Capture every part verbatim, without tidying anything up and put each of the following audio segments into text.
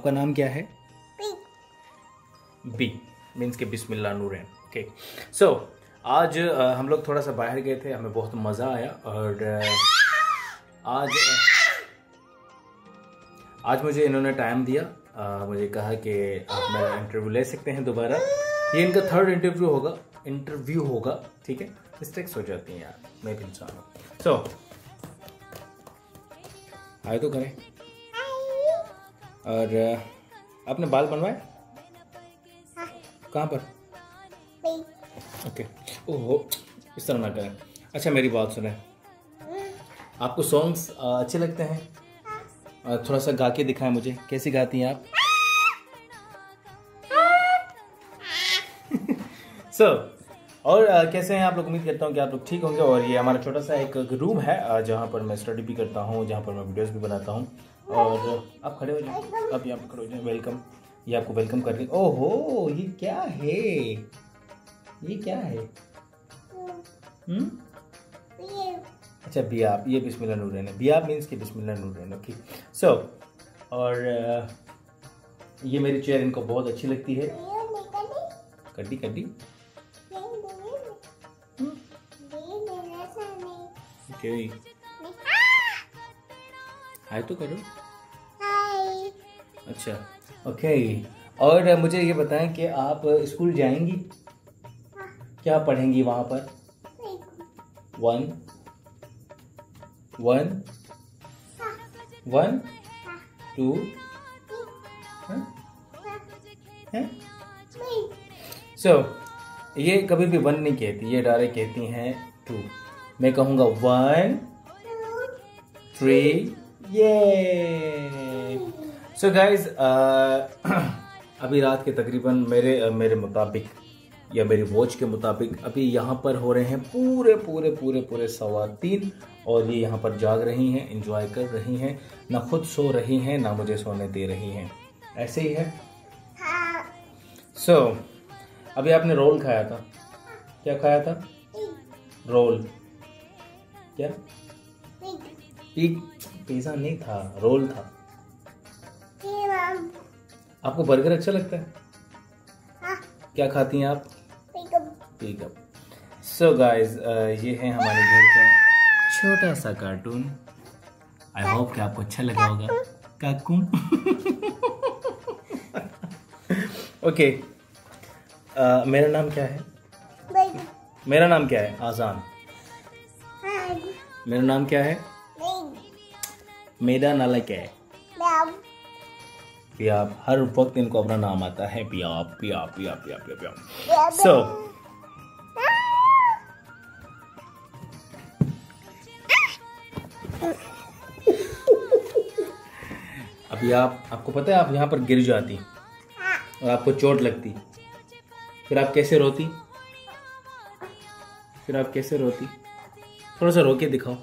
आपका नाम क्या है? बी मीन्स के बिस्मिल्लाह नूरैन। ओके सो आज uh, हम लोग थोड़ा सा बाहर गए थे, हमें बहुत मज़ा आया और uh, आज आज मुझे इन्होंने टाइम दिया, uh, मुझे कहा कि आप मेरा इंटरव्यू ले सकते हैं दोबारा। ये इनका थर्ड इंटरव्यू होगा इंटरव्यू होगा ठीक है। मिस्टेक्स हो जाती हैं यार, मैं भी इंसान हूँ। सो आए तो करें। और uh, आपने बाल बनवाए? कहाँ पर? ओके ओहो इस तरह ना करें। अच्छा मेरी बात सुने, आपको सॉन्ग्स अच्छे लगते हैं? थोड़ा सा गा के दिखाएं मुझे, कैसी गाती हैं आप? सो so, और uh, कैसे हैं आप लोग? उम्मीद करता हूँ कि आप लोग ठीक होंगे। और ये हमारा छोटा सा एक रूम है uh, जहाँ पर मैं स्टडी भी करता हूँ, जहाँ पर मैं वीडियोस भी बनाता हूँ। और आप खड़े हो जाए, आप यहाँ पर खड़े हो जाए। वेलकम, ये आपको वेलकम कर रही। ओहो ये क्या है, ये क्या है? हम्म अच्छा बियाब, ये बिस्मिल्लाह नूरैन है। बियाब मीन्स कि बिस्मिल्लाह नूरैन। ओके सो और uh, ये मेरी चेयर इनको बहुत अच्छी लगती है। कड्डी कड्डी ओके हाय तो करो। अच्छा ओके और uh, मुझे ये बताएं कि आप स्कूल जाएंगी? क्या पढ़ेंगी वहां पर? One one one two so ये कभी भी वन नहीं कहती, ये डायरेक्ट कहती हैं टू। मैं कहूँगा वन थ्री ये। सो गाइज अभी रात के तकरीबन मेरे uh, मेरे मुताबिक या मेरी वॉच के मुताबिक अभी यहाँ पर हो रहे हैं पूरे पूरे पूरे पूरे सवा तीन और ये यहाँ पर जाग रही हैं, एंजॉय कर रही हैं, ना खुद सो रही हैं ना मुझे सोने दे रही हैं। ऐसे ही है। सो so, अभी आपने रोल खाया था, क्या खाया था? रोल क्या? पिग पिज़्ज़ा नहीं था, रोल था। आपको बर्गर अच्छा लगता है? क्या खाती हैं आप? पिकअप। सो गाइज ये है हमारे घर का छोटा सा कार्टून। आई होप कि आपको अच्छा लगा होगा। काकू ओके मेरा नाम क्या है? मेरा नाम क्या है? आजान। मेरा नाम क्या है? मेरा नाला क्या है? पियाब। हर वक्त इनको अपना नाम आता है, पियाब पियाब पियाब पियाब पियाब। सो अभी आप आपको पता है आप यहाँ पर गिर जाती और आपको चोट लगती, फिर आप कैसे रोती? फिर आप कैसे रोती? थोड़ा सा रो के दिखाओ।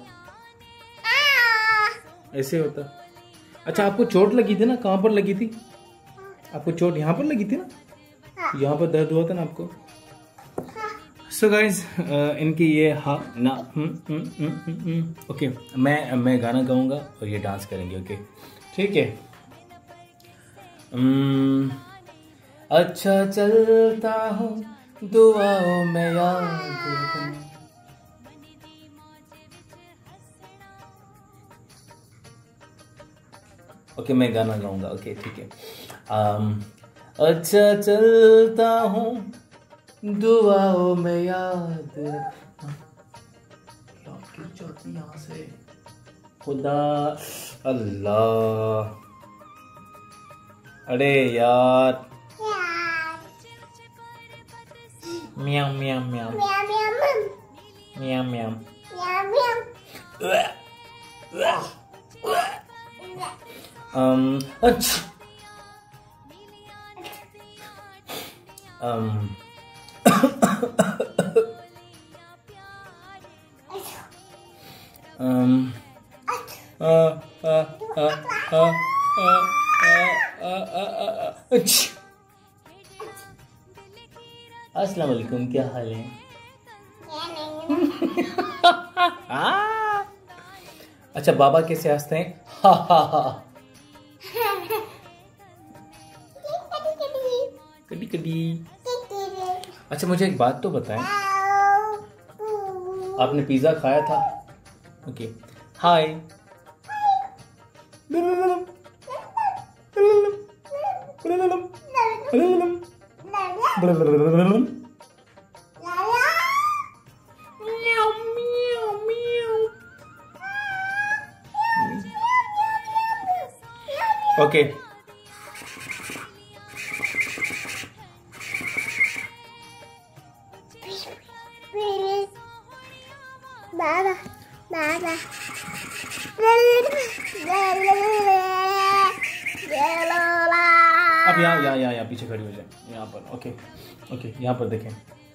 ऐसे होता। अच्छा आपको चोट लगी थी ना, कहाँ पर लगी थी? आपको चोट यहाँ पर लगी थी ना, यहाँ पर दर्द हुआ था ना आपको। सो गाइज इनकी ये हाँ ना ओके मैं मैं गाना गाऊंगा और ये डांस करेंगे। ओके ठीक है। um, अच्छा चलता हूँ दुआओं में याद रखना। ओके okay, मैं गाना गाऊंगा। ओके okay, ठीक है। um, अच्छा चलता हूँ दुआओं में याद रखना। क्या गिर जाती यहाँ से खुदा अल्लाह। अरे यार म्याम म्याम म्याम म्याम म्याम um अच्छा um um uh uh uh uh अस्सलाम वालेकुम, क्या हाल है? अच्छा बाबा कैसे हंसते हैं? हा हा हा। कटी कटी। अच्छा मुझे एक बात तो बताएं, आपने पिज्जा खाया था? Okay hi. ओके बाबा बाबा अब यहाँ यहाँ यहाँ यहाँ पीछे खड़ी हो जाए, यहाँ पर। ओके ओके यहाँ पर देखें।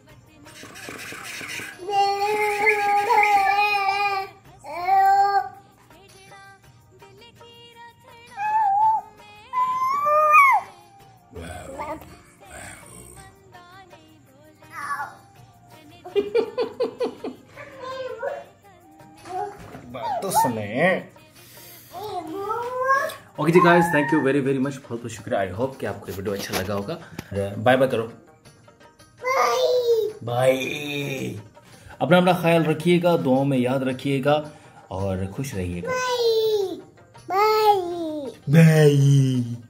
बात तो सुने। ओके जी guys, thank you very very much, बहुत बहुत शुक्रिया। आई होप कि आपको वीडियो अच्छा लगा होगा। बाय बाय करो, बाय। अपना अपना ख्याल रखिएगा, दुआओं में याद रखिएगा और खुश रहिएगा। Bye bye bye.